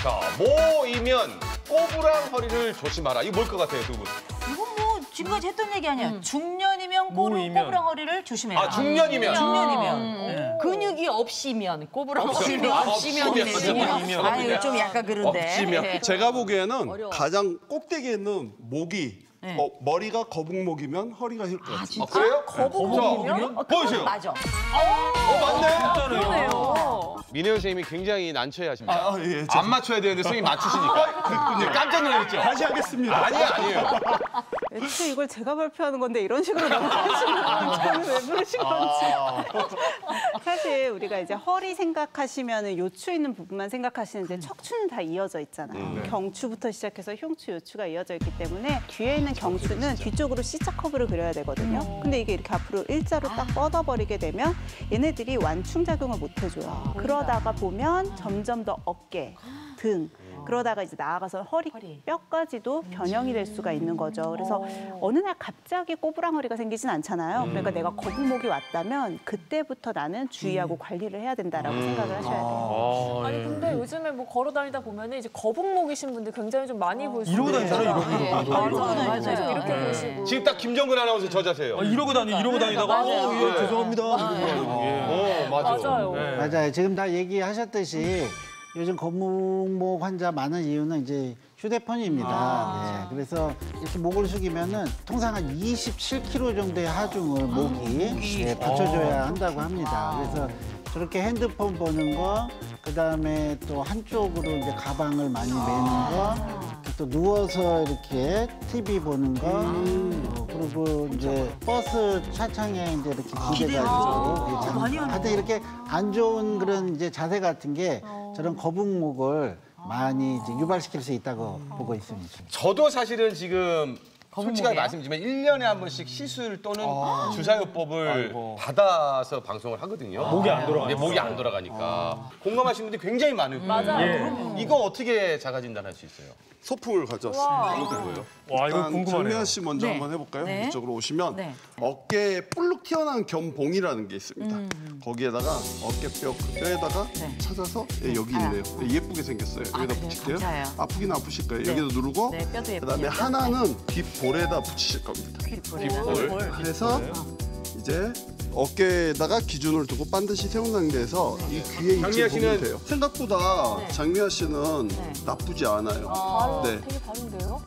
자, 모이면 꼬부랑 허리를 조심하라. 이거 뭘 것 같아요, 두 분? 이건 뭐 지금까지 했던 얘기 아니야. 중년이면 꼬부랑 허리를 조심해라. 아, 중년이면? 중년이면. 근육이 없이면 꼬부랑 허리를 없이면. 아유, 좀 약간 그런데. 없이면. 제가 보기에는 가장 꼭대기에 있는 목이 머리가 거북목이면 허리가 힐 것 같아요. 아, 그래요? 거북목이면? 보여주세요. 맞아. 맞네. 그러네요. 민혜연 선생님이 굉장히 난처해하십니다. 예, 안 맞춰야 되는데 선생님 맞추시니까. 이제 깜짝 놀랐죠? 다시 하겠습니다. 아니에요. 애초에 이걸 제가 발표하는 건데 이런 식으로 넘어가시면 저는 왜 부르신 건지. 사실 우리가 이제 허리 생각하시면 요추 있는 부분만 생각하시는데 척추는 다 이어져 있잖아요. 경추부터 시작해서 흉추, 요추가 이어져 있기 때문에 뒤에 있는 경추는 뒤쪽으로 C자 커브를 그려야 되거든요. 근데 이게 이렇게 앞으로 일자로 딱 뻗어버리게 되면 얘네들이 완충작용을 못 해줘요. 그러다가 보면 점점 더 어깨, 등, 그러다가 이제 나아가서 허리, 뼈까지도 변형이 될 수가 있는 거죠. 그래서 어느 날 갑자기 꼬부랑 허리가 생기진 않잖아요. 그러니까 내가 거북목이 왔다면 그때부터 나는 주의하고 관리를 해야 된다라고 생각을 하셔야 돼요. 아니 근데 요즘에 뭐 걸어 다니다 보면 이제 거북목이신 분들 굉장히 좀 많이 보시고 이러고 다니잖아요, 이러고. 맞아요. 이렇게 보시고 지금 딱 김정근 아나운서 저 자세요. 이러고 다니다가 예, 죄송합니다. 맞아요. 맞아요. 지금 다 얘기하셨듯이 요즘 거북목 환자 많은 이유는 이제 휴대폰입니다. 네, 그래서 이렇게 목을 숙이면은 통상 한 27kg 정도의 하중을 목이 받쳐줘야 한다고 합니다. 그래서 저렇게 핸드폰 보는 거, 그다음에 또 한쪽으로 이제 가방을 많이 매는 거, 또 누워서 이렇게 TV 보는 거, 그리고 이제 버스 차창에 이제 이렇게 기대가지고 하여튼 이렇게 안 좋은 그런 이제 자세 같은 게 저런 거북목을 많이 이제 유발시킬 수 있다고 보고 있습니다. 저도 사실은 지금 솔직하게 말씀드리면 1년에 한 번씩 시술 또는 주사요법을 받아서 방송을 하거든요. 목이 안 돌아가니까. 목이 안 돌아가니까. 공감하시는 분들이 굉장히 많을 거예요. 맞아요. 이거 어떻게 자가 진단할 수 있어요? 소품을 가져왔습니다. 이것도 뭐예요? 와, 이거 일단 궁금하네요. 장미아 씨 먼저 한번 해볼까요? 이쪽으로 오시면 어깨에 볼록 튀어나온 견봉이라는 게 있습니다. 거기에다가 어깨뼈 뼈에다가 찾아서 여기 있네요. 예쁘게 생겼어요. 여기다 붙일게요. 감사해요. 아프긴 아프실 거예요. 여기다 누르고 뼈도 예쁘게. 그다음에 하나는 귓볼에다 붙이실 겁니다. 귓볼. 그래서 이제 어깨에다가 기준을 두고 반드시 세운 상태에서 이 귀에 장미아 위치를 보면 씨는- 돼요. 생각보다 장미아 씨는 나쁘지 않아요. 네. 되게 다른데요?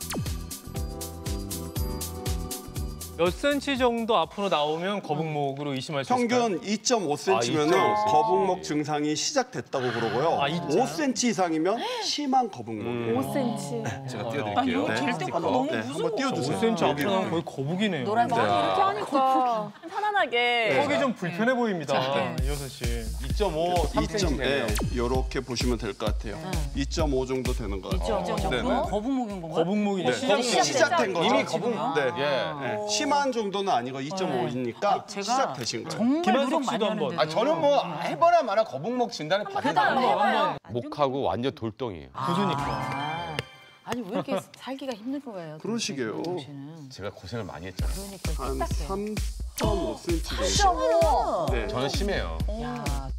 몇 cm 정도 앞으로 나오면 거북목으로 의심할 수 있을까요? 평균 2.5cm면은 2.5cm. 거북목 증상이 시작됐다고 그러고요. 아, 5cm 이상이면 심한 거북목이에요. 5cm. 제가 띄워드릴게요. 한번 띄워주세요. 5cm 앞으로 나오면 거의 거북이네요. 이렇게 하니까 편안하게. 턱이 좀 불편해 보입니다, 이효선 씨. 2.5, 3cm 되네요. 이렇게 보시면 될 것 같아요. 2.5 정도 되는 것 같아요. 네. 거북목인 건가요? 거북목이 시작된 거죠. 이미 거북. 네. 예. 심한 정도는 아니고 2.5이니까 제가 시작되신 거예요. 정말 김한석 노력 많이 씨도 한번. 하는데도. 저는 뭐 해봐라 마나 거북목 진단을 해봐요. 목하고 완전 돌덩이에요. 굳으니까. 아니 왜 이렇게 살기가 힘든 거예요? 그러시게요. 제가 고생을 많이 했잖아요. 그러니까 한 딱딱해. 3.5cm 정도. 저는 심해요. 야,